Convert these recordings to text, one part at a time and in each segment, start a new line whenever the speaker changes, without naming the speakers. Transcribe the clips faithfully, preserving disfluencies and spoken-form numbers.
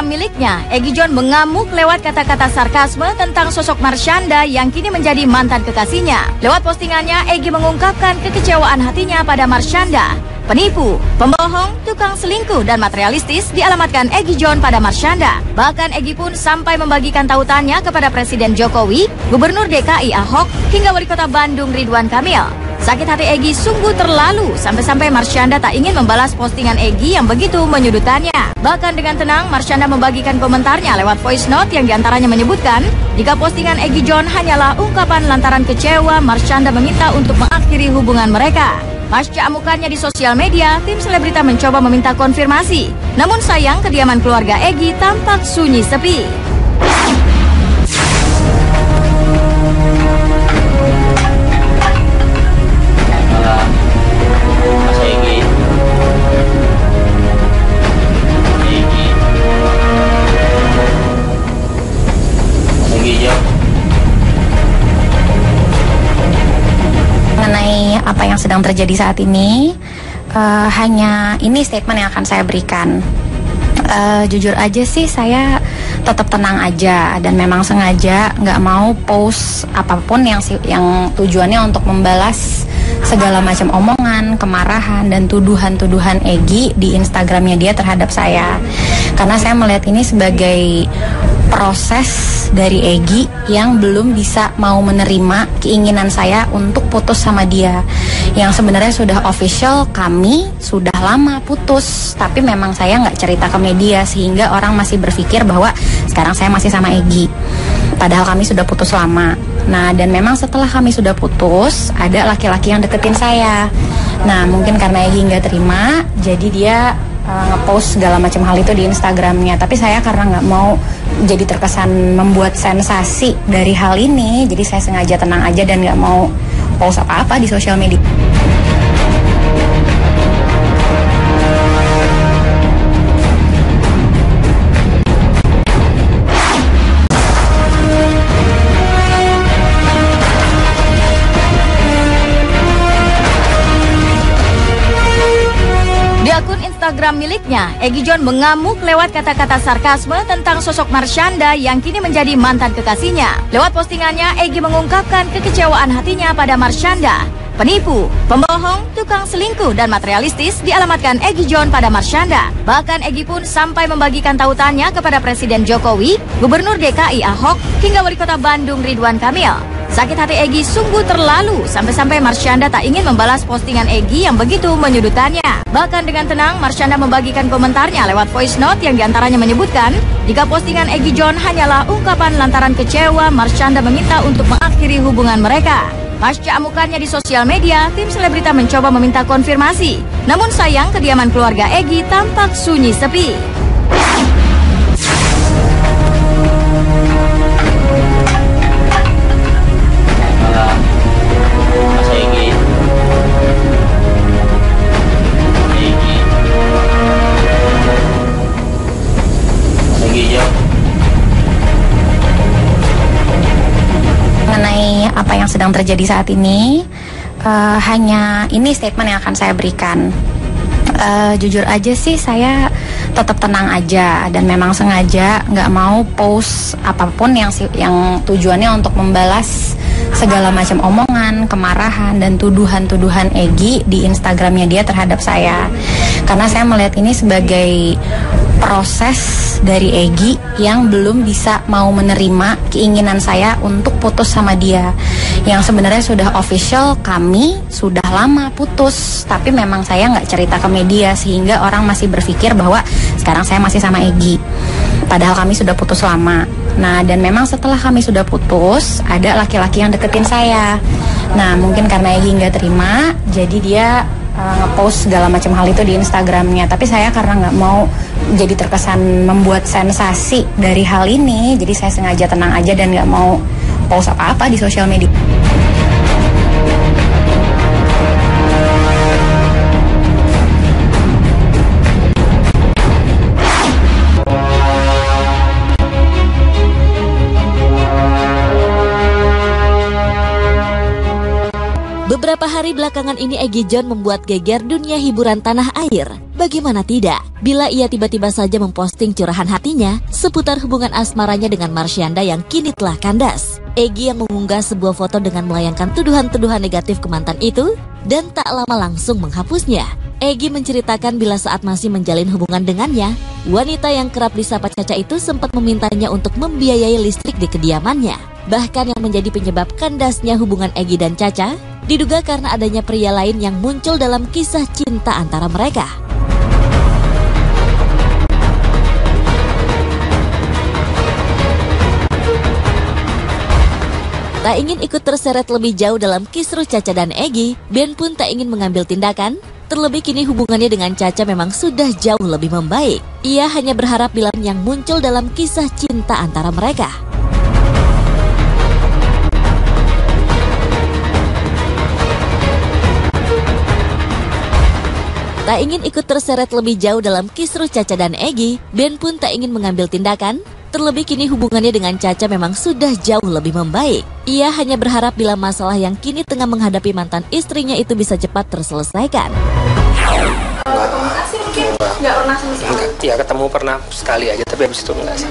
Instagram miliknya, Egy John mengamuk lewat kata-kata sarkasme tentang sosok Marshanda yang kini menjadi mantan kekasihnya. Lewat postingannya, Egy mengungkapkan kekecewaan hatinya pada Marshanda. Penipu, pembohong, tukang selingkuh, dan materialistis dialamatkan Egy John pada Marshanda. Bahkan Egy pun sampai membagikan tautannya kepada Presiden Jokowi, Gubernur D K I Ahok, hingga Wali Kota Bandung Ridwan Kamil. Sakit hati Egy sungguh terlalu, sampai-sampai Marshanda tak ingin membalas postingan Egy yang begitu menyudutkannya. Bahkan dengan tenang, Marshanda membagikan komentarnya lewat voice note yang diantaranya menyebutkan, jika postingan Egy John hanyalah ungkapan lantaran kecewa, Marshanda meminta untuk mengakhiri hubungan mereka. Pasca amukannya di sosial media, tim selebrita mencoba meminta konfirmasi. Namun sayang, kediaman keluarga Egy tampak sunyi sepi.
Mengenai apa yang sedang terjadi saat ini, uh, hanya ini statement yang akan saya berikan. Uh, jujur aja sih, saya tetap tenang aja dan memang sengaja nggak mau post apapun yang yang tujuannya untuk membalas segala macam omongan, kemarahan, dan tuduhan-tuduhan Egy di Instagramnya dia terhadap saya. Karena saya melihat ini sebagai proses dari Egy yang belum bisa mau menerima keinginan saya untuk putus sama dia. Yang sebenarnya sudah official, kami sudah lama putus, tapi memang saya nggak cerita ke media sehingga orang masih berpikir bahwa sekarang saya masih sama Egy. Padahal kami sudah putus lama. Nah, dan memang setelah kami sudah putus, ada laki-laki yang deketin saya. Nah, mungkin karena Egy nggak terima, jadi dia uh, ngepost segala macam hal itu di Instagramnya. Tapi saya karena nggak mau jadi terkesan membuat sensasi dari hal ini, jadi saya sengaja tenang aja dan nggak mau post apa-apa di sosial media.
Instagram miliknya, Egy John mengamuk lewat kata-kata sarkasme tentang sosok Marshanda yang kini menjadi mantan kekasihnya. Lewat postingannya, Egy mengungkapkan kekecewaan hatinya pada Marshanda. Penipu, pembohong, tukang selingkuh, dan materialistis dialamatkan Egy John pada Marshanda. Bahkan Egy pun sampai membagikan tautannya kepada Presiden Jokowi, Gubernur D K I Ahok, hingga Wali Kota Bandung Ridwan Kamil. Sakit hati Egy sungguh terlalu, sampai-sampai Marshanda tak ingin membalas postingan Egy yang begitu menyudutkannya. Bahkan dengan tenang, Marshanda membagikan komentarnya lewat voice note yang diantaranya menyebutkan, jika postingan Egy John hanyalah ungkapan lantaran kecewa, Marshanda meminta untuk mengakhiri hubungan mereka. Pasca amukannya di sosial media, tim selebrita mencoba meminta konfirmasi. Namun sayang, kediaman keluarga Egy tampak sunyi sepi.
Mengenai apa yang sedang terjadi saat ini, uh, hanya ini statement yang akan saya berikan. Uh, jujur aja sih, saya tetap tenang aja dan memang sengaja nggak mau post apapun yang yang tujuannya untuk membalas segala macam omongan, kemarahan, dan tuduhan-tuduhan Egy di Instagramnya dia terhadap saya. Karena saya melihat ini sebagai proses dari Egy yang belum bisa mau menerima keinginan saya untuk putus sama dia. Yang sebenarnya sudah official, kami sudah lama putus, tapi memang saya nggak cerita ke media sehingga orang masih berpikir bahwa sekarang saya masih sama Egy. Padahal kami sudah putus lama. Nah, dan memang setelah kami sudah putus, ada laki-laki yang deketin saya. Nah, mungkin karena Egy nggak terima, jadi dia uh, ngepost segala macam hal itu di Instagramnya. Tapi saya karena nggak mau jadi terkesan membuat sensasi dari hal ini, jadi saya sengaja tenang aja dan nggak mau post apa-apa di sosial media.
Beberapa hari belakangan ini Egi John membuat geger dunia hiburan tanah air. Bagaimana tidak, bila ia tiba-tiba saja memposting curahan hatinya seputar hubungan asmaranya dengan Marsyanda yang kini telah kandas. Egi yang mengunggah sebuah foto dengan melayangkan tuduhan-tuduhan negatif ke mantan itu dan tak lama langsung menghapusnya. Egi menceritakan bila saat masih menjalin hubungan dengannya, wanita yang kerap disapa Caca itu sempat memintanya untuk membiayai listrik di kediamannya. Bahkan yang menjadi penyebab kandasnya hubungan Egi dan Caca diduga karena adanya pria lain yang muncul dalam kisah cinta antara mereka. Tak ingin ikut terseret lebih jauh dalam kisruh Caca dan Egi, Ben pun tak ingin mengambil tindakan. Terlebih kini hubungannya dengan Caca memang sudah jauh lebih membaik. Ia hanya berharap bila yang muncul dalam kisah cinta antara mereka. Tak ingin ikut terseret lebih jauh dalam kisruh Caca dan Egi, Ben pun tak ingin mengambil tindakan. Terlebih kini hubungannya dengan Caca memang sudah jauh lebih membaik. Ia hanya berharap bila masalah yang kini tengah menghadapi mantan istrinya itu bisa cepat terselesaikan.
Komunikasi mungkin nggak pernah sama sekali?
Ya ketemu pernah sekali aja, tapi habis itu enggak sih.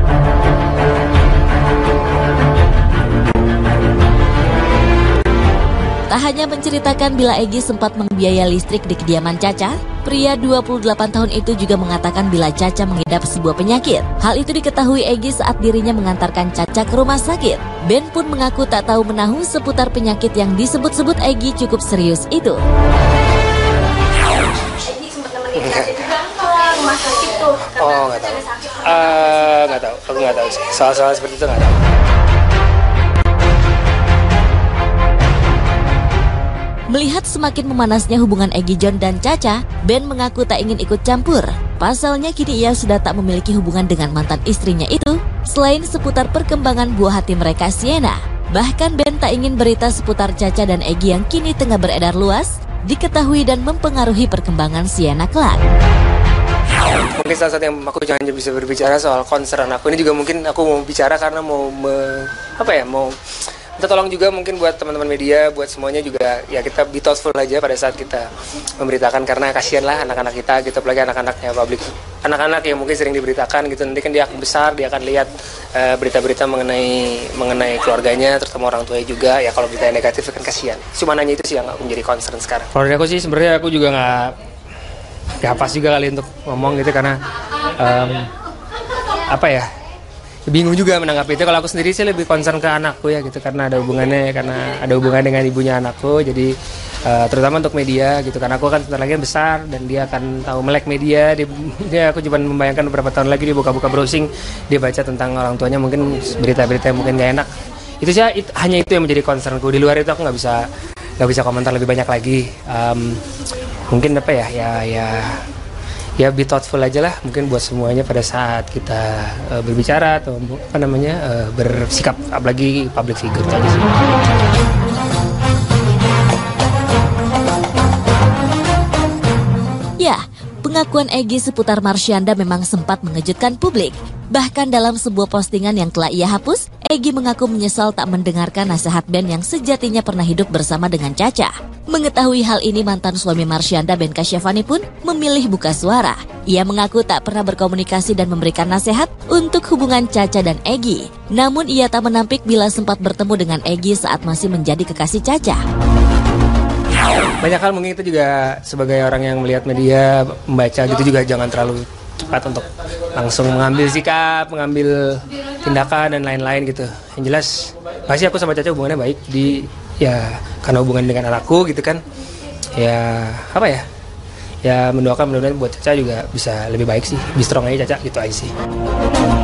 Tak hanya menceritakan bila Egi sempat membiayai listrik di kediaman Caca, pria dua puluh delapan tahun itu juga mengatakan bila Caca mengidap sebuah penyakit. Hal itu diketahui Egi saat dirinya mengantarkan Caca ke rumah sakit. Ben pun mengaku tak tahu menahu seputar penyakit yang disebut-sebut Egi cukup serius itu.
Egi sempat nemenin Caca juga ke rumah sakit tuh.
Oh, nggak tahu. Uh, nggak tahu, aku nggak tahu sih. Soal-soal seperti itu nggak tahu.
Melihat semakin memanasnya hubungan Egi John dan Caca, Ben mengaku tak ingin ikut campur. Pasalnya kini ia sudah tak memiliki hubungan dengan mantan istrinya itu, selain seputar perkembangan buah hati mereka Sienna. Bahkan Ben tak ingin berita seputar Caca dan Egi yang kini tengah beredar luas, diketahui dan mempengaruhi perkembangan Sienna kelak.
Mungkin salah satu yang aku jangan bisa berbicara soal concern aku ini juga mungkin aku mau bicara karena mau me, apa ya mau minta tolong juga mungkin buat teman-teman media, buat semuanya juga ya kita be thoughtful aja pada saat kita memberitakan karena kasihan lah anak-anak kita gitu, apalagi anak-anaknya publik, anak-anak yang mungkin sering diberitakan gitu, nanti kan dia akan besar, dia akan lihat uh, berita-berita mengenai mengenai keluarganya, terutama orang tuanya juga, ya kalau berita negatif kan kasihan. Cuma nanya itu sih yang menjadi concern sekarang. Kalau dari aku sih sebenarnya aku juga nggak nggak pas juga kali untuk ngomong gitu karena um, apa ya, bingung juga menanggapi itu. Kalau aku sendiri sih lebih concern ke anakku ya gitu, karena ada hubungannya karena ada hubungan dengan ibunya anakku, jadi uh, terutama untuk media gitu, karena aku kan sebentar lagi besar dan dia akan tahu melek media. Dia, dia aku cuma membayangkan beberapa tahun lagi dia buka-buka browsing, dia baca tentang orang tuanya mungkin berita-berita yang mungkin gak enak. Itu sih it, hanya itu yang menjadi concernku. Di luar itu aku nggak bisa nggak bisa komentar lebih banyak lagi. Um, mungkin apa ya ya ya ya be thoughtful aja lah mungkin buat semuanya pada saat kita uh, berbicara atau apa namanya uh, bersikap, apalagi public figure aja sih.
Ya, pengakuan Egi seputar Marsyanda memang sempat mengejutkan publik. Bahkan dalam sebuah postingan yang telah ia hapus, Egi mengaku menyesal tak mendengarkan nasihat Ben yang sejatinya pernah hidup bersama dengan Caca. Mengetahui hal ini, mantan suami Marsyanda, Ben Kasyafani pun memilih buka suara. Ia mengaku tak pernah berkomunikasi dan memberikan nasihat untuk hubungan Caca dan Egi. Namun ia tak menampik bila sempat bertemu dengan Egi saat masih menjadi kekasih Caca.
Banyak hal mungkin itu juga sebagai orang yang melihat media, membaca gitu juga jangan terlalu cepat untuk langsung mengambil sikap, mengambil tindakan dan lain-lain gitu. Yang jelas pasti aku sama Caca hubungannya baik, di ya karena hubungan dengan anakku gitu kan. Ya apa ya? Ya mendoakan mudah-mudahan buat Caca juga bisa lebih baik sih, lebih strong aja Caca gitu aja sih.